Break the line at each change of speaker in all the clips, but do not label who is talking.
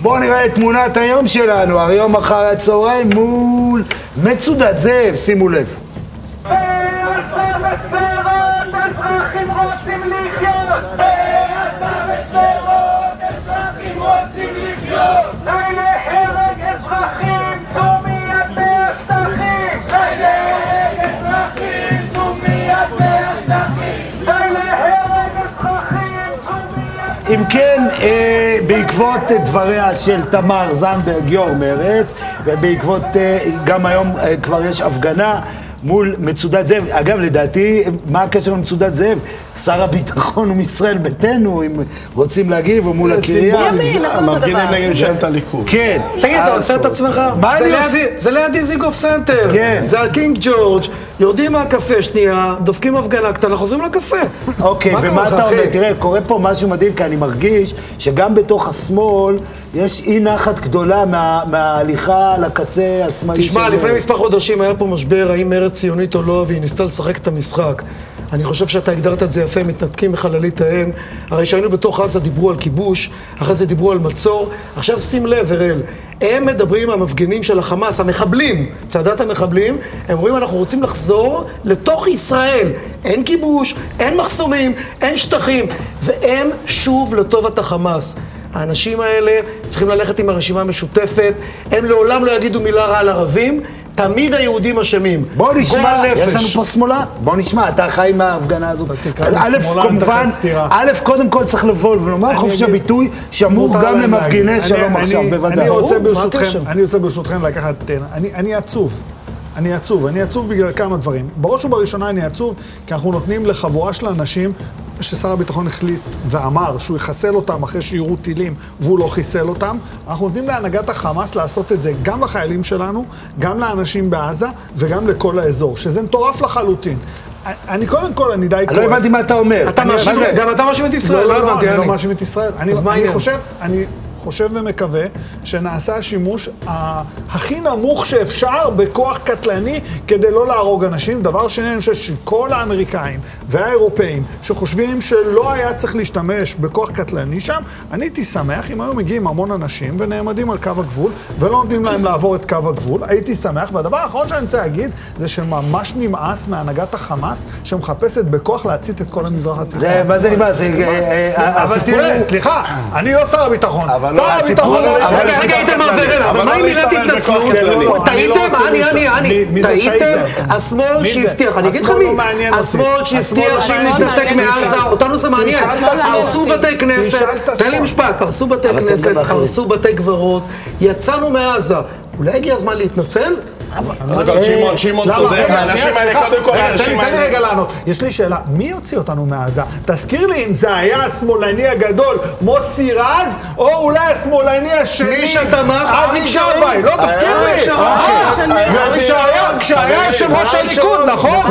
בואו נראה את תמונת היום שלנו, היום אחר הצהריים מול מצודת זאב, שימו לב.
אזרחים רוצים לחיות! אזרחים רוצים לחיות! די להרג אזרחים, צאו מידי השטחים! די להרג אזרחים, צאו מידי השטחים! די להרג אזרחים, צאו מידי...
אם כן, בעקבות דבריה של תמר זנדברג, יו"ר מרצ, ובעקבות גם היום כבר יש הפגנה מול מצודת זאב. אגב, לדעתי, מה הקשר למצודת זאב? שר הביטחון ומישראל ביתנו, אם רוצים להגיב, או מול הקריה.
מפגינים נגד ממשלת הליכוד.
כן.
תגיד, אתה עושה את עצמך? זה ליד דיזינגוף סנטר. זה על קינג ג'ורג', יורדים מהקפה שנייה, דופקים הפגנה קטנה, חוזרים לקפה.
אוקיי, ומה אתה אומר? תראה, קורה פה משהו מדהים, כי אני מרגיש שגם בתוך השמאל יש אי נחת גדולה מההליכה לקצה השמאלי.
תשמע, לפני מספר חודשים היה פה משבר, האם מרצ ציונית או לא, והיא ניסתה לשחק את המשחק. אני חושב שאתה הגדרת את זה יפה, מתנתקים מחללית האם. הרי שהיינו בתוך עזה דיברו על כיבוש, אחרי זה דיברו על מצור. עכשיו שים לב, הראל, הם מדברים, המפגינים של החמאס, המחבלים, צעדת המחבלים, הם אומרים, אנחנו רוצים לחזור לתוך ישראל. אין כיבוש, אין מחסומים, אין שטחים, והם שוב לטובת החמאס. האנשים האלה צריכים ללכת עם הרשימה המשותפת, הם לעולם לא יגידו מילה רע על ערבים, תמיד היהודים אשמים.
בוא נשמע, יש לנו פה שמאלה? בוא נשמע, אתה חי מההפגנה הזאת. א', קודם כל צריך לבוא ולומר, חופש הביטוי שמור גם למפגיני שלום עכשיו, בוודאי.
אני רוצה ברשותכם לקחת, אני עצוב בגלל כמה דברים. בראש ובראשונה אני עצוב, כי אנחנו נותנים לחבורה של אנשים ששר הביטחון החליט ואמר שהוא יחסל אותם אחרי שירו טילים והוא לא חיסל אותם. אנחנו נותנים להנהגת החמאס לעשות את זה גם לחיילים שלנו, גם לאנשים בעזה וגם לכל האזור, שזה מטורף לחלוטין. אני קודם כל, אני די כועס.
לא הבנתי מה אתה אומר.
גם אתה מאשים את ישראל, לא הבנתי.
אני לא מאשים את ישראל. אני חושב ומקווה שנעשה השימוש הכי נמוך שאפשר בכוח קטלני כדי לא להרוג אנשים. דבר שני, אני חושב שכל האמריקאים והאירופאים שחושבים שלא היה צריך להשתמש בכוח קטלני שם, אני הייתי שמח אם היו מגיעים המון אנשים ונעמדים על קו הגבול ולא נותנים להם לעבור את קו הגבול. הייתי שמח, והדבר האחרון שאני רוצה להגיד זה שממש נמאס מהנהגת החמאס שמחפשת בכוח להצית את כל המזרח התיכון.
מה זה נמאס?
אבל תראה, סליחה, אני לא שר הביטחון. שר הביטחון...
רגע, איתמר ורלה, אבל מה אם מילת התנצלות? טעיתם? טעיתם? השמאל שהבטיח, אני אגיד לך מי? השמאל שהבטיח שאם נתנתק מעזה, אותנו זה מעניין. הרסו בתי כנסת, תן לי משפט, הרסו בתי כנסת, הרסו בתי גברות, יצאנו מעזה. אולי הגיע הזמן להתנצל?
שמעון צודק, האנשים האלה קודם כל...
תן לי רגע לענות. יש לי שאלה, מי יוציא אותנו מעזה? תזכיר לי אם זה היה השמאלני הגדול מוסי רז, או אולי השמאלני השני אבי גבאי. לא, תזכיר לי. כשהיה יושב ראש הליכוד, נכון?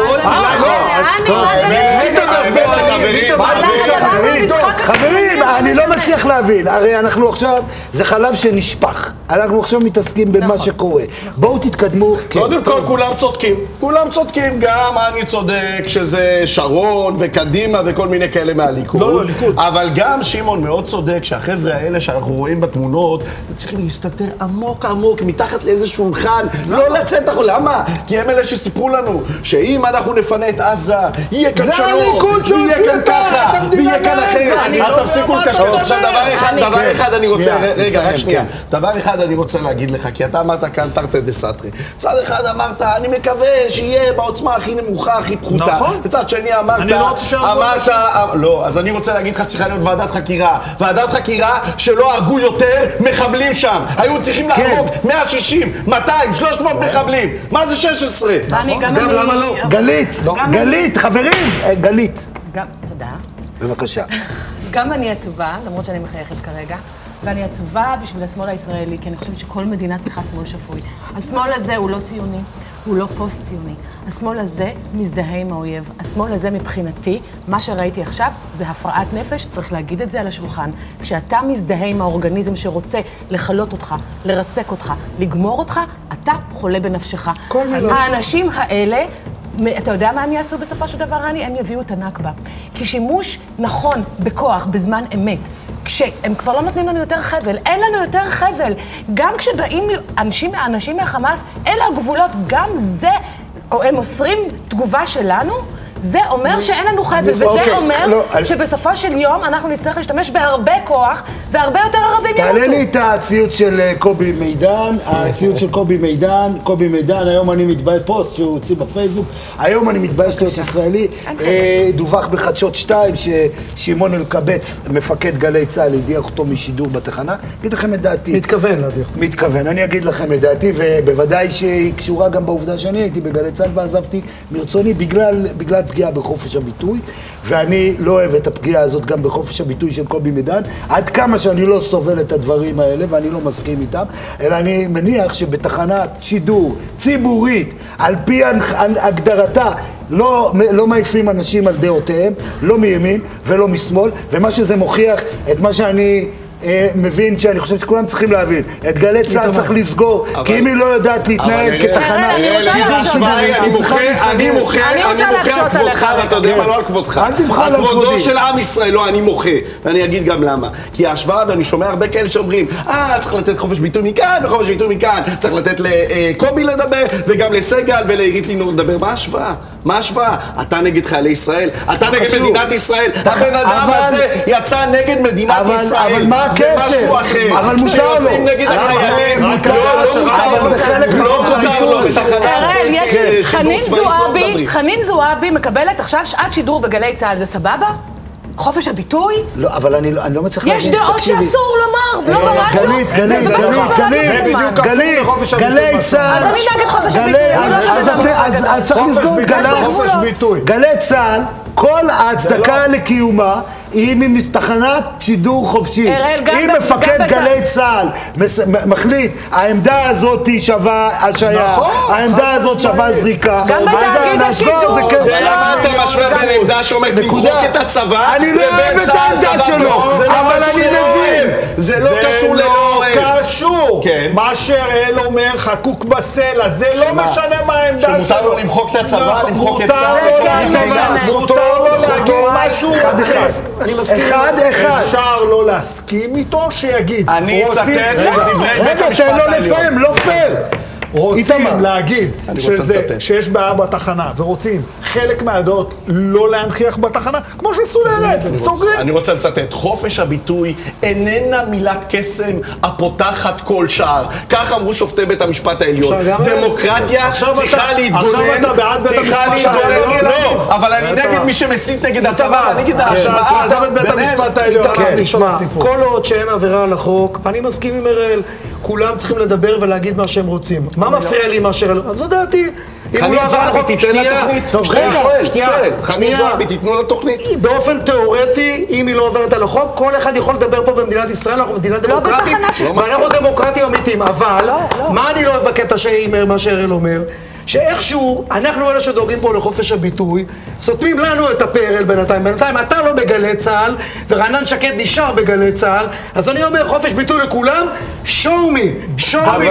חברים, אני לא מצליח להבין. הרי אנחנו עכשיו, זה חלב שנשפך. אנחנו עכשיו מתעסקים במה שקורה. בואו תתקדמו.
קודם כל, כולם צודקים. כולם צודקים, גם אני צודק שזה שרון וקדימה וכל מיני כאלה מהליכוד.
לא, ליכוד.
אבל גם שמעון מאוד צודק שהחבר'ה האלה שאנחנו רואים בתמונות, הם צריכים להסתתר עמוק עמוק מתחת לאיזה שולחן. לא לצאת החול. למה? כי הם אלה שסיפרו לנו שאם אנחנו נפנה את עזה, יהיה כאן שלום, ויהיה כאן ככה, ויהיה כאן אחרת. תפסיקו לקשקש. עכשיו דבר אחד אני רוצה, רגע, רק שנייה. דבר אחד אני רוצה להגיד לך, כי אתה אמרת כאן תרתי דסתרי. צד אחד אמרת, אני מקווה שיהיה בעוצמה הכי נמוכה, הכי פחותה.
נכון.
בצד שני אמרת, לא, אז אני רוצה להגיד לך, צריכה להיות ועדת חקירה. ועדת חקירה שלא הרגו יותר מחבלים שם. היו צריכים להרוג 160, 200, 300 מחבלים. מה זה 16?
גם למה לא?
גלית, חברים, גלית.
תודה.
בבקשה.
גם אני עצובה, למרות שאני מחייכת כרגע, ואני עצובה בשביל השמאל הישראלי, כי אני חושבת שכל מדינה צריכה שמאל שפוי. השמאל הזה הוא לא ציוני, הוא לא פוסט-ציוני. השמאל הזה מזדהה עם האויב. השמאל הזה מבחינתי, מה שראיתי עכשיו, זה הפרעת נפש, צריך להגיד את זה על השולחן. כשאתה מזדהה עם האורגניזם שרוצה לחלות אותך, לרסק אותך, לגמור אותך, אתה חולה בנפשך. האנשים האלה, אתה יודע מה הם יעשו בסופו של דבר, רני? הם יביאו את הנכבה. כי שימוש נכון בכוח בזמן אמת, כשהם כבר לא נותנים לנו יותר חבל, אין לנו יותר חבל. גם כשבאים אנשים מהחמאס, אלה הגבולות, גם זה, או הם מוסרים תגובה שלנו, זה אומר שאין לנו חבל, וזה אומר שבסופו של יום אנחנו נצטרך להשתמש בהרבה כוח, והרבה יותר ערבים ימותו.
תעלה לי את הציוץ של קובי מידן, הציוץ של קובי מידן, היום אני מתבייש, פוסט שהוא הוציא בפייסבוק, היום אני מתבייש להיות ישראלי, דווח בחדשות 2 ששמעון אלקבץ, מפקד גלי צה"ל, הדיח אותו משידור בתחנה, אגיד לכם את דעתי.
מתכוון להדיח.
מתכוון, אני אגיד לכם את דעתי, ובוודאי שהיא קשורה גם בעובדה שאני הייתי בגלי צה"ל ועזבתי מרצוני בגלל פגיעה בחופש הביטוי, ואני לא אוהב את הפגיעה הזאת גם בחופש הביטוי של קובי מידן, עד כמה שאני לא סובל את הדברים האלה, ואני לא מסכים איתם, אלא אני מניח שבתחנת שידור ציבורית, על פי הגדרתה, לא מעיפים אנשים על דעותיהם, לא מימין ולא משמאל, ומה שזה מוכיח את מה שאני מבין, שאני חושב שכולם צריכים להבין, את גלי צה"ל צריך לסגור, כי אם היא לא יודעת להתנהל כתחנה,
אני מוחה על כבודך, ואתה יודע מה, לא על כבודך, על כבודו של עם ישראל, לא, אני מוחה, ואני אגיד גם למה, כי ההשוואה, ואני שומע הרבה כאלה שאומרים, צריך לתת חופש ביטוי מכאן וחופש ביטוי מכאן, צריך לתת לקובי לדבר, וגם לסגל ולעירית לינור לדבר, מה ההשוואה? מה ההשוואה? אתה נגד חיילי ישראל, אתה נגד מדינת ישראל, הבן אדם הזה יצא נגד מדינת ישראל, זה משהו אחר.
אבל מותר לו.
שיוצאים נגד החיילים.
אבל זה חלק מחופש הביטוי.
הראל, חנין זועבי מקבלת עכשיו שעת שידור בגלי צה"ל, זה סבבה? חופש הביטוי?
לא, אבל אני לא מצליח להגיד.
יש דעות שאסור לומר, לא ממש לא.
גלי צה"ל.
אז אני נגד חופש הביטוי.
אז צריך לסגור את גלי צה"ל. כל ההצדקה לקיומה היא מתחנת שידור חופשי. אם מפקד גלי צה"ל מחליט, העמדה הזאת שווה השעיה, העמדה הזאת שווה זריקה,
גם בתאגיד השידור.
למה אתה משווה בין עמדה שאומרת למחוק את הצבא
אני לא אוהב את העמדה שלו, אבל אני מבין.
זה לא קשור ללא
קשור. מה שהראל אומר חקוק בסלע, זה לא משנה מה העמדה שלו.
שמותר לו למחוק את הצבא, למחוק את צה"ל.
מותר לו להגיד משהו.
אני מסכים.
אפשר לא להסכים איתו, שיגיד.
אני אצטט לדברי בית המשפט
תן לו לסיים, לא פייר.
רוצים להגיד שיש בעיה בתחנה, ורוצים חלק מהדעות לא להנכיח בתחנה, כמו שעשו לארד, סוגרים.
אני רוצה לצטט, חופש הביטוי איננה מילת קסם הפותחת כל שער. כך אמרו שופטי בית המשפט העליון. דמוקרטיה צריכה להתגונן.
עכשיו אתה בעד בית המשפט העליון?
לא, אבל אני נגד מי שמסית נגד הצבא, אני נגד ההשוואה.
עזב את בית המשפט העליון.
תשמע, כל עוד שאין עבירה על החוק, אני מסכים עם הראל. כולם צריכים לדבר ולהגיד מה שהם רוצים. מה מפריע לי מה שהראל? אז זו דעתי.
חנין זועבי תיתן לתוכנית. חנין זועבי תיתנו לתוכנית.
באופן תיאורטי, אם היא לא עוברת על החוק, כל אחד יכול לדבר פה במדינת ישראל, אנחנו מדינה דמוקרטית, ואנחנו דמוקרטים אמיתיים. אבל, מה אני לא אוהב בקטע מה שהראל אומר? שאיכשהו, אנחנו אלה שדואגים פה לחופש הביטוי, סותמים לנו את הפרל בינתיים. בינתיים אתה לא בגלי צה"ל, ורענן שקד נשאר בגלי צה"ל, אז אני אומר, חופש ביטוי לכולם, show me,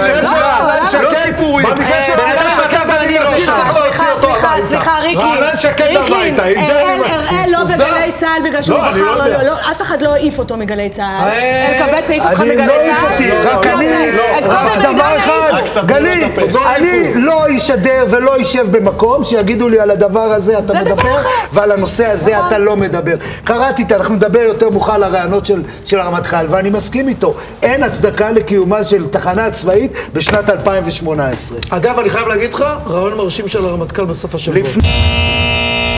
לא סיפורים. בינתיים אתה ואני לא שם.
סליחה, ריקלין, הראל לא בגלי צה"ל בגלל שהוא בחר, אף אחד לא העיף אותו מגלי צה"ל. אלקבץ העיף אותך מגלי צה"ל.
רק דבר אחד, גלית, אני לא אשדר ולא יישב במקום שיגידו לי על הדבר הזה אתה מדבר ועל הנושא הזה אתה לא מדבר. קראתי איתה, אנחנו נדבר יותר מוכן על הרעיונות של הרמטכ"ל ואני מסכים איתו. אין הצדקה לקיומה של תחנה צבאית בשנת 2018.
אגב, אני חייב להגיד לך, רעיון מרשים של הרמטכ"ל בסוף השבוע.